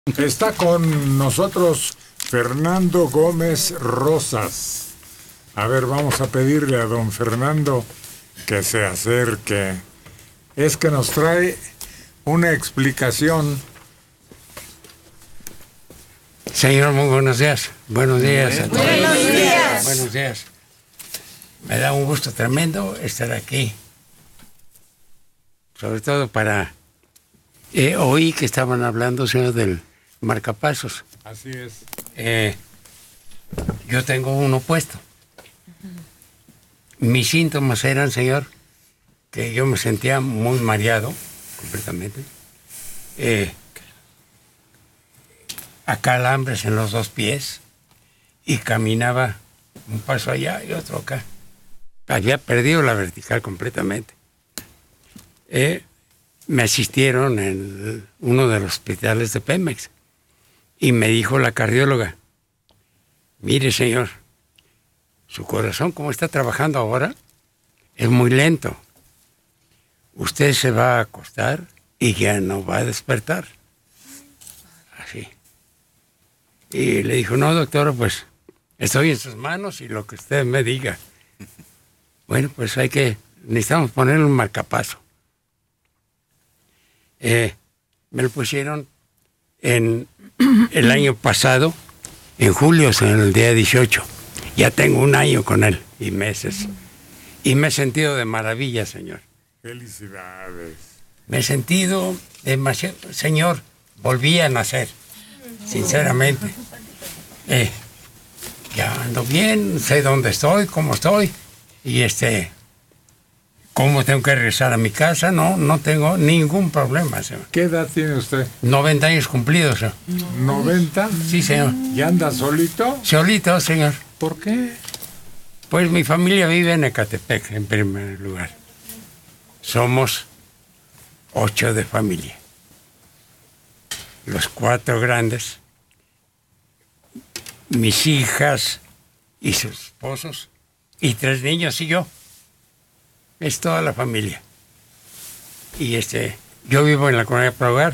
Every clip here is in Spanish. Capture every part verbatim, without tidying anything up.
Está con nosotros Fernando Gómez Rosas. A ver, vamos a pedirle a don Fernando que se acerque. Es que nos trae una explicación. Señor, muy buenos días. Buenos días a todos. Buenos días. Buenos días. Me da un gusto tremendo estar aquí. Sobre todo para... Eh, oí que estaban hablando, señor, del marcapasos. Así es. Eh, yo tengo uno puesto. Mis síntomas eran, señor, que yo me sentía muy mareado, completamente. Eh, acalambres en los dos pies y caminaba un paso allá y otro acá. Había perdido la vertical completamente. Eh, me asistieron en uno de los hospitales de Pemex y me dijo la cardióloga: mire, señor, su corazón, como está trabajando ahora, es muy lento. Usted se va a acostar y ya no va a despertar. Así. Y le dijo: no, doctora, pues estoy en sus manos y lo que usted me diga. Bueno, pues hay que, necesitamos ponerle un marcapaso. Eh, me lo pusieron en el año pasado, en julio, en el día dieciocho. Ya tengo un año con él y meses. Y me he sentido de maravilla, señor. Felicidades. Me he sentido demasiado... Señor, volví a nacer, sinceramente. Eh, ya ando bien, sé dónde estoy, cómo estoy. Y este... ¿Cómo tengo que regresar a mi casa? No, no tengo ningún problema, señor. ¿Qué edad tiene usted? noventa años cumplidos, señor. ¿noventa? Sí, señor. ¿Y anda solito? Solito, señor. ¿Por qué? Pues mi familia vive en Ecatepec, en primer lugar. Somos ocho de familia. Los cuatro grandes, mis hijas y sus esposos, y tres niños y yo. Es toda la familia. Y este, yo vivo en la colonia Progar,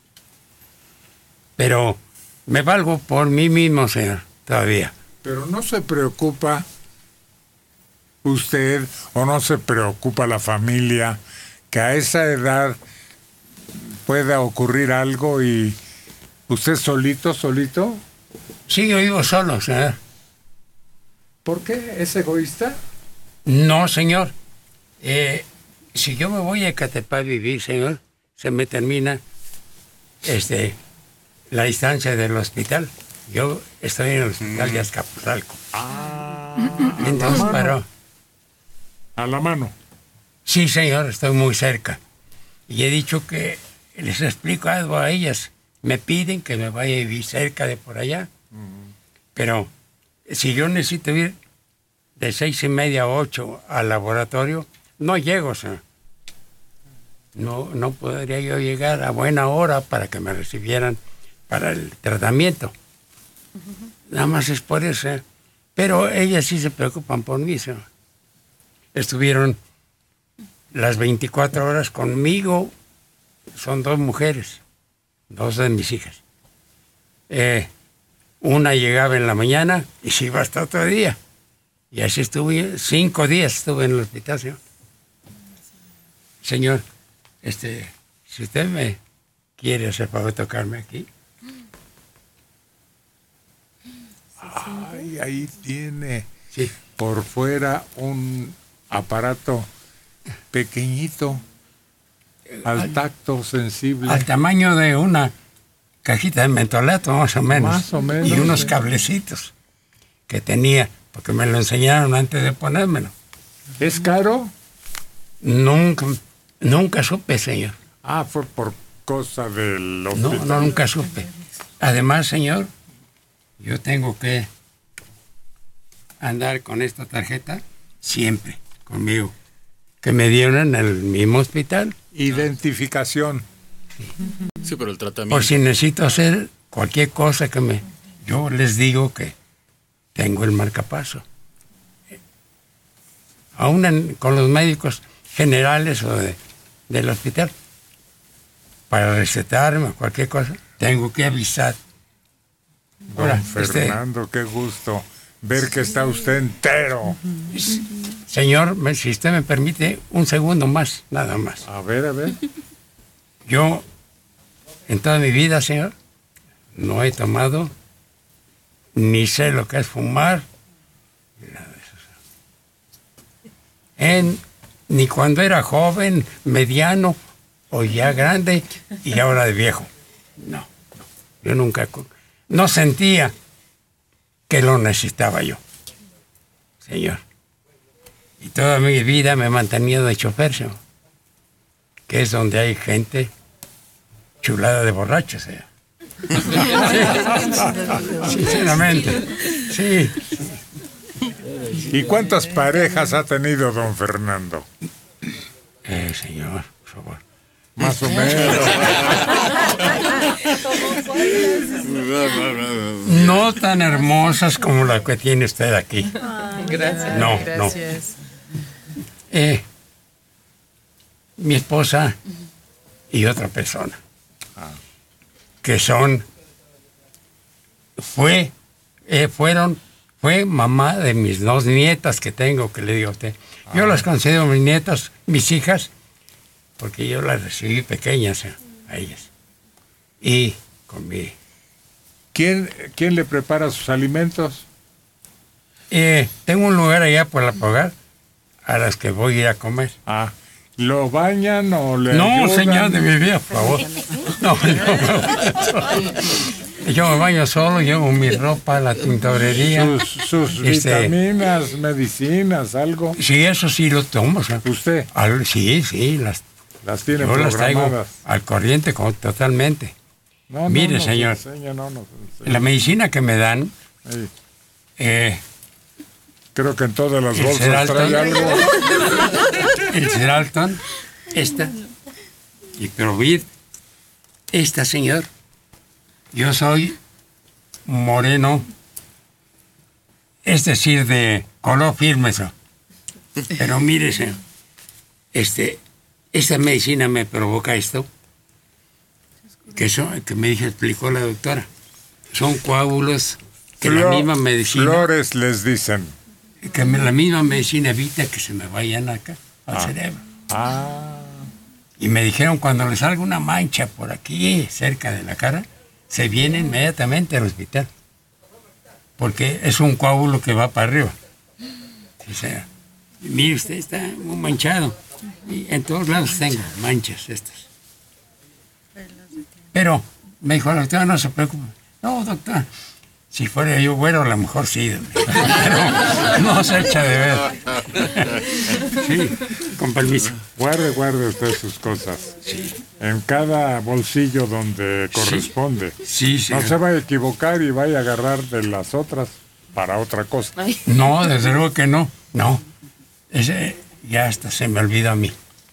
pero me valgo por mí mismo, señor, todavía. Pero no se preocupa usted o no se preocupa la familia que a esa edad pueda ocurrir algo y usted solito, solito. Sí, yo vivo solo, señor. ¿Por qué? ¿Es egoísta? No, señor. Eh, si yo me voy a Ecatepec a vivir, señor, se me termina este, la distancia del hospital. Yo estoy en el hospital de Azcapotzalco. Ah, Entonces, a la pero... mano. A la mano. Sí, señor, estoy muy cerca. Y he dicho que les explico algo a ellas. Me piden que me vaya a vivir cerca de por allá. Uh-huh. Pero si yo necesito ir de seis y media a ocho al laboratorio, no llego, señor. No, no podría yo llegar a buena hora para que me recibieran para el tratamiento. Uh-huh. Nada más es por eso. ¿eh? Pero ellas sí se preocupan por mí, señor. Estuvieron las veinticuatro horas conmigo. Son dos mujeres, dos de mis hijas. Eh, una llegaba en la mañana y se iba hasta otro día. Y así estuve, cinco días estuve en el hospital, señor. Señor, este, si usted me quiere hacer favor de tocarme aquí. Ay, ahí tiene sí. Por fuera un aparato pequeñito, al, al tacto sensible. Al tamaño de una cajita de mentolato, más o menos. Más o menos. Y unos sí. cablecitos que tenía, porque me lo enseñaron antes de ponérmelo. ¿Es caro? Nunca, nunca supe, señor. Ah, fue por cosa del hospital. No, no, nunca supe. Además, señor, yo tengo que andar con esta tarjeta siempre conmigo, que me dieron en el mismo hospital. Identificación. Sí, sí, pero el tratamiento. Por si necesito hacer cualquier cosa que me... Yo les digo que tengo el marcapaso. Aún en, con los médicos generales o de, del hospital, para recetarme cualquier cosa, tengo que avisar. Don Ahora, Fernando, este, qué gusto ver que está usted entero. Señor, si usted me permite un segundo más, nada más. A ver, a ver. Yo, en toda mi vida, señor, no he tomado, ni sé lo que es fumar, nada de eso. En, ni cuando era joven, mediano, o ya grande, y ahora de viejo. No, no. Yo nunca, no sentía que lo necesitaba yo, señor. Y toda mi vida me he mantenido de chofer, señor, que es donde hay gente chulada de borrachos, señor. Sí. Sinceramente, sí. ¿Y cuántas parejas ha tenido don Fernando? Eh, señor, por favor. Más o menos. No tan hermosas como la que tiene usted aquí. Ay, gracias. No, gracias. no. Eh, mi esposa y otra persona. Que son, fue, eh, fueron, fue mamá de mis dos nietas que tengo, que le digo a usted. Yo ah. las considero mis nietas, mis hijas, porque yo las recibí pequeñas a, a ellas. Y con mi... ¿Quién, ¿Quién le prepara sus alimentos? Eh, tengo un lugar allá por la Pogar a las que voy a ir a comer. Ah, ¿lo bañan o le No, ayudan? señor de mi vida, por favor. No, no. Yo me baño solo, llevo mi ropa a la tintorería. Sus, sus este, vitaminas, medicinas, algo. Sí, eso sí lo tomo. O sea, ¿Usted? Al, sí, sí, las, las tiene yo programadas. Las traigo al corriente con, totalmente. No, Mire, no, no, señor, enseña, no, no, la medicina que me dan, eh, creo que en todas las bolsas trae algo. El Xarelto, esta, y Provid, esta, señor. Yo soy moreno, es decir, de color firme, eso. Pero mire, señor, este, esta medicina me provoca esto, que, son, que me dijo, explicó la doctora. Son coágulos que Flor, la misma medicina... Flores les dicen. Que me, la misma medicina evita que se me vayan acá, al ah. cerebro. Ah. Y me dijeron, cuando le salga una mancha por aquí, cerca de la cara, se viene inmediatamente al hospital. Porque es un coágulo que va para arriba. O sea, mire, usted está muy manchado. Y en todos lados tengo manchas estas. Pero me dijo la doctora, no se preocupe. No, doctor, si fuera yo bueno, a lo mejor sí. Pero no se echa de ver. Sí, con permiso. Guarde, guarde usted sus cosas. Sí. En cada bolsillo donde corresponde. Sí, sí. No se vaya a equivocar y vaya a agarrar de las otras para otra cosa. Ay. No, desde luego que no. No. Ese ya hasta se me olvida a mí.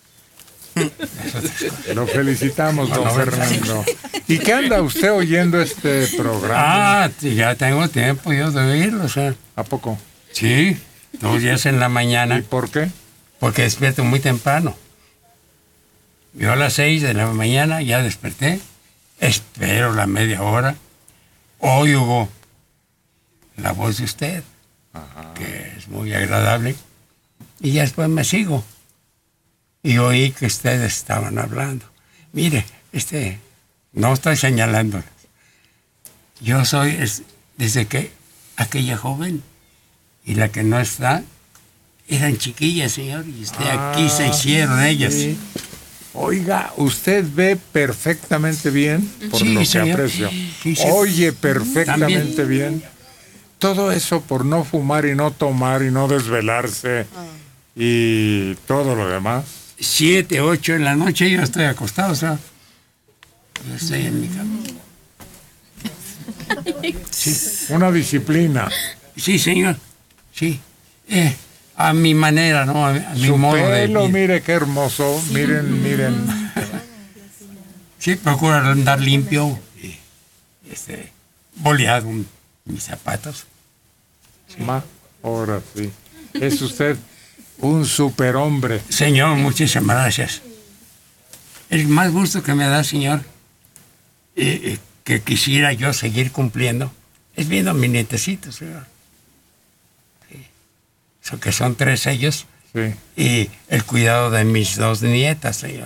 Lo felicitamos, don no, Fernando. ¿Y qué anda usted oyendo este programa? Ah, ya tengo tiempo yo de oírlo, o sea. ¿A poco? Sí, dos días en la mañana. ¿Y por qué? Porque despierto muy temprano. Yo a las seis de la mañana ya desperté, espero la media hora, oigo la voz de usted, ajá, que es muy agradable, y ya después me sigo. Y oí que ustedes estaban hablando. Mire, este, no estoy señalando. Yo soy, es, desde que aquella joven y la que no está, eran chiquillas, señor, y usted ah, aquí se hicieron ellas. Sí. Oiga, usted ve perfectamente bien, por sí, lo que señor. aprecio. Sí, sí. Oye perfectamente ¿También? bien. Todo eso por no fumar y no tomar y no desvelarse ah. y todo lo demás. Siete, ocho en la noche yo estoy acostado, o sea, yo estoy en mi cama. Sí. Una disciplina. Sí, señor, sí. Eh, a mi manera, ¿no? A, a mi Su modo pelo, de... mire qué hermoso, sí. miren, miren. Sí, procuro andar limpio, y, este, boleado mis zapatos. Sí. Ma, ahora sí. Es usted un superhombre. Señor, muchísimas gracias. El más gusto que me da, señor, eh, eh, que quisiera yo seguir cumpliendo es viendo a mis nietecitos, señor. Sí. So que son tres ellos. Sí. Y el cuidado de mis dos nietas, señor.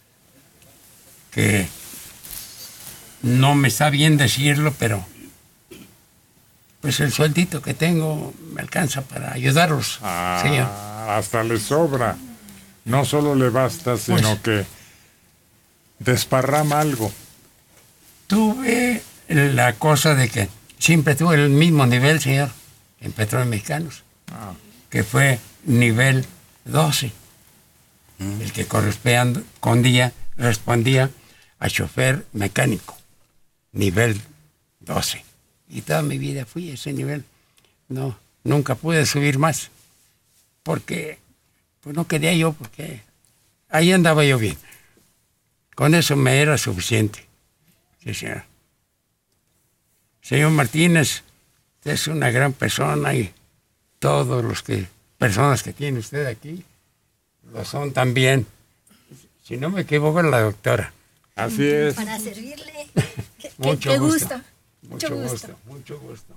Que no me está bien decirlo, pero pues el sueldito que tengo me alcanza para ayudarlos, Ah, señor. hasta le sobra. No solo le basta, sino Pues- que desparrama algo. Tuve la cosa de que siempre tuve el mismo nivel, señor, en Petróleos Mexicanos, Ah, que fue nivel doce, el que correspondía respondía a chofer mecánico, nivel doce. Y toda mi vida fui a ese nivel. No, nunca pude subir más, porque pues no quería yo, porque ahí andaba yo bien. Con eso me era suficiente. Sí, señor. Señor Martínez, usted es una gran persona y todos los que personas que tiene usted aquí lo son también. Si no me equivoco, la doctora. así es. Para servirle. Qué, qué- Mucho qué gusto. gusto. Mucho Mucho gusto, gusto. mucho gusto.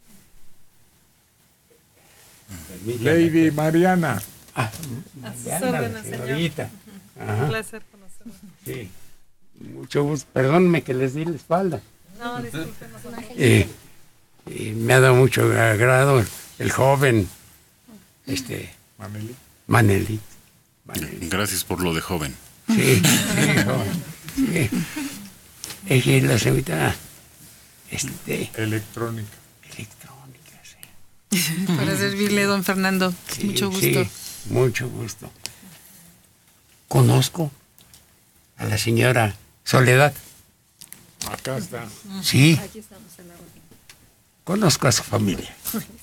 Lady Mariana. Ah, sus Mariana, órdenes, señor. señorita. Un Ajá, placer conocerlo. sí. Mucho gusto. Perdónme que les di la espalda. No, discúlpenos. Y, y me ha dado mucho agrado el joven, este, Maneli. Maneli. Maneli. Gracias por lo de joven. Sí, sí, joven. Sí. Ella es la señorita, este, Electrónica. electrónica, sí. Para servirle, don Fernando. Sí, Mucho gusto. sí, mucho gusto. Conozco a la señora Soledad. Acá está. Sí. Conozco a su familia.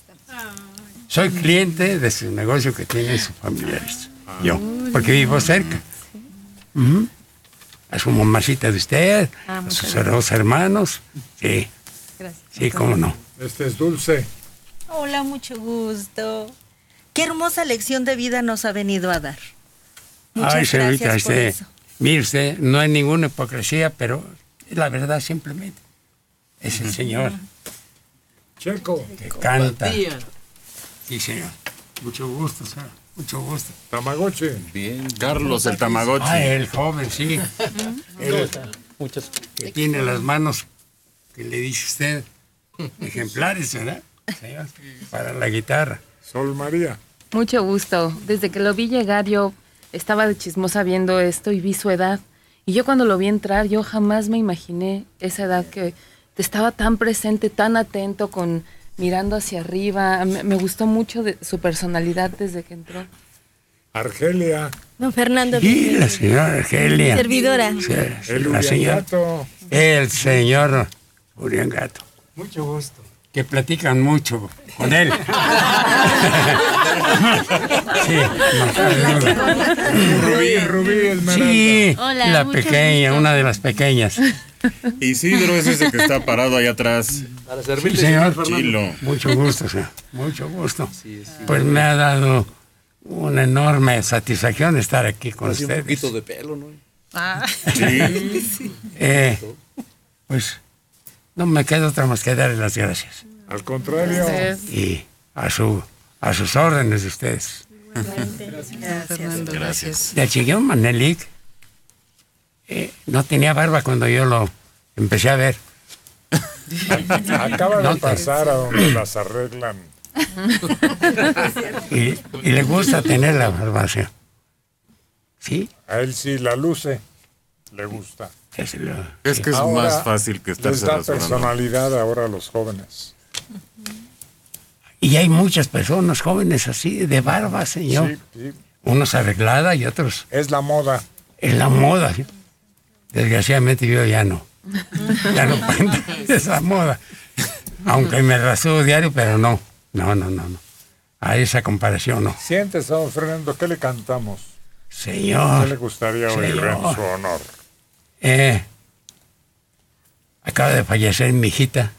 Soy cliente de su negocio que tienen sus familiares. Yo, porque vivo cerca. Ujú. A su mamacita de usted, Ah, a muchas sus gracias. dos hermanos. Sí, Gracias. sí, cómo no. Este es Dulce. Hola, mucho gusto. Qué hermosa lección de vida nos ha venido a dar. Muchas Ay, señorita, gracias por usted, eso. mire usted, no hay ninguna hipocresía, pero es la verdad simplemente. Es el Señor Checo. que canta. Sí, señor. Mucho gusto, señor. Mucho gusto. Tamagotchi. Bien. Carlos, el Tamagotchi. Ah, el joven, sí. Él, que tiene las manos, que le dice usted, ejemplares, ¿verdad? Señor, para la guitarra. Sol María. Mucho gusto. Desde que lo vi llegar, yo estaba de chismosa viendo esto y vi su edad. Y yo cuando lo vi entrar, yo jamás me imaginé esa edad que estaba tan presente, tan atento, con mirando hacia arriba. Me, me gustó mucho de su personalidad desde que entró. Argelia. Don Fernando. Y la señora Argelia. Servidora. Sí, El la señora. Uriangato. El señor Uriangato. Mucho gusto. Que platican mucho con él. Sí, no cabe duda. Rubí, Rubí Esmeralda. Sí, Hola, la mucho pequeña, gusto. una de las pequeñas. Isidro es ese que está parado allá atrás. Para Sí, servirle, señor. Fernando. Chilo. Mucho gusto, señor. Mucho gusto. Pues me ha dado una enorme satisfacción estar aquí con Así un ustedes. poquito de pelo, ¿no? Ah, Sí. Eh, pues no me queda otra más que darles las gracias. Al contrario. Entonces, Y a su a sus órdenes de ustedes. Fernando, gracias. Del señor Manelik eh, no tenía barba cuando yo lo empecé a ver. Acaba No de te- pasar a donde las arreglan. Y, y le gusta tener la barba, señor. Sí, A él sí la luce. Le gusta. es lo- Es que es Ahora más fácil que Les estarse da rasurando. personalidad ahora a los jóvenes. Y hay muchas personas jóvenes así, de barba, señor. Sí, sí. Unos arreglada y otros Es la moda. en la moda. ¿sí? Desgraciadamente yo ya no. Ya no cuento esa moda. Aunque me rasuro diario, pero no. No, no, no, no. A esa comparación no. Siéntese, don Fernando, ¿qué le cantamos? ¿Qué le Señor, gustaría oír Señor. en su honor? eh, acaba de fallecer mi hijita,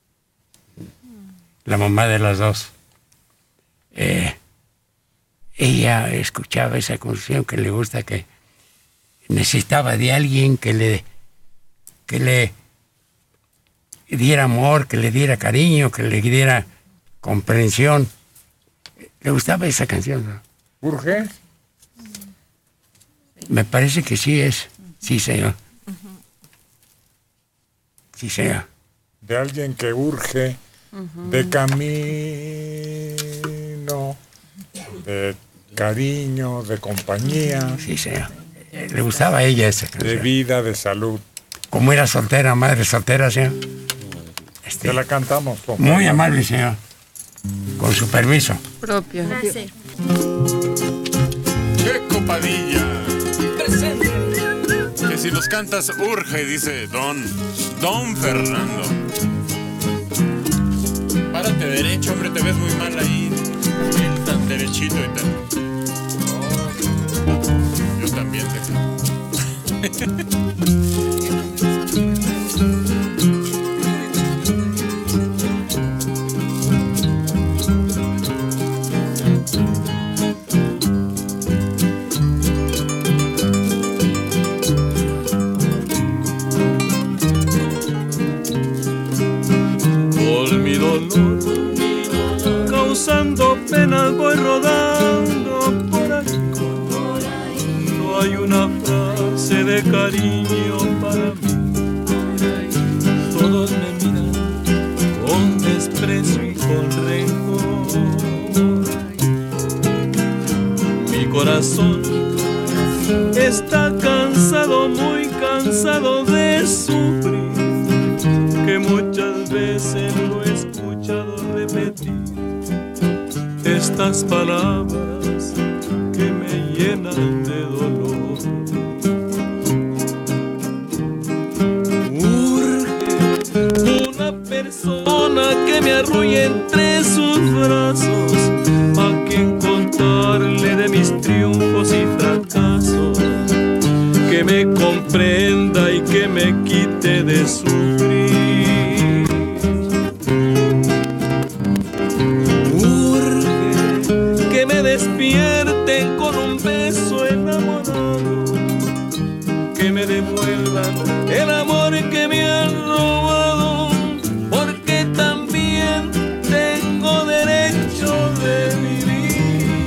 la mamá de las dos. Eh, ella escuchaba esa canción que le gusta, que necesitaba de alguien que le, que le diera amor, que le diera cariño, que le diera comprensión. ¿Le gustaba esa canción, no? ¿Urge? Me parece que sí es. Sí, señor. Sí, señor. De alguien que urge de camino, de cariño, de compañía, Sí, señor. Eh, Le gustaba a ella esa de canción. vida, de salud. Como era soltera, madre soltera, señor. Este, Te la cantamos, por muy favor. amable, señor. Con su permiso. Propio. ¡Qué copadilla! Que si los cantas urge, dice Don, Don Fernando. Párate derecho, hombre, te ves muy mal ahí. Bien tan derechito y tan... Yo también te Con mi dolor, causando penas, voy rodando por aquí. No hay una frase de cariño para mí. Todos me miran con desprecio y con rencor. Mi corazón está cansado, muy cansado de sufrir, que muchas veces lo he escuchado repetir estas palabras que me llenan de dolor. Urge una persona que me arrulle entre sus brazos, a quien contarle de mis triunfos y fracasos, que me comprenda y que me quite de sufrir. Urge que me despierten con un beso enamorado, que me devuelvan el amor que me han robado, porque también tengo derecho de vivir.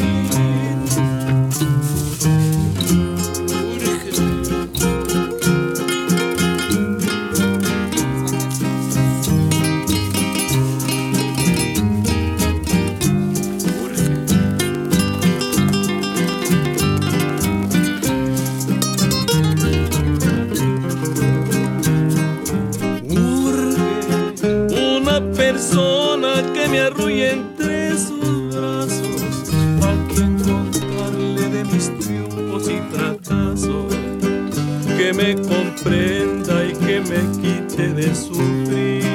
Persona que me arrulle entre sus brazos, a quien contarle de mis triunfos y fracasos, que me comprenda y que me quite de sufrir.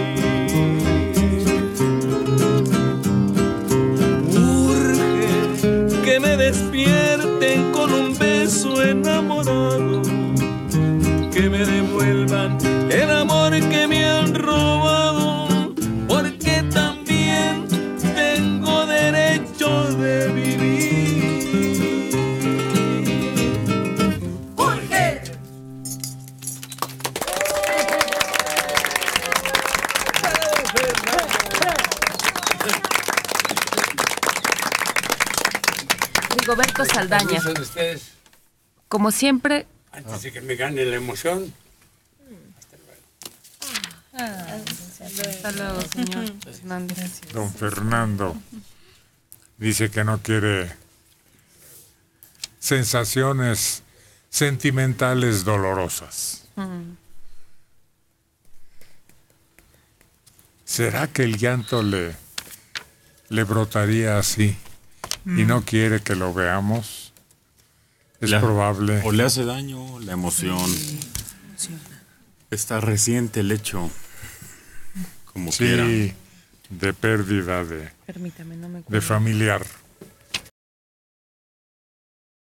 Urge que me despierten con un beso enamorado, que me devuelvan el amor que me han robado, porque también tengo derecho de vivir. ¡Urge! Rigoberto Saldaña. Permiso de ustedes, Como siempre, antes de que me gane la emoción. hasta luego, señor Hernández. Don Fernando dice que no quiere sensaciones sentimentales dolorosas. ¿Será que el llanto le, le brotaría así y no quiere que lo veamos? Es La- probable. O le hace daño la emoción. Está reciente el hecho. Como quiera. Sí, de pérdida de, Permítame, no me de familiar.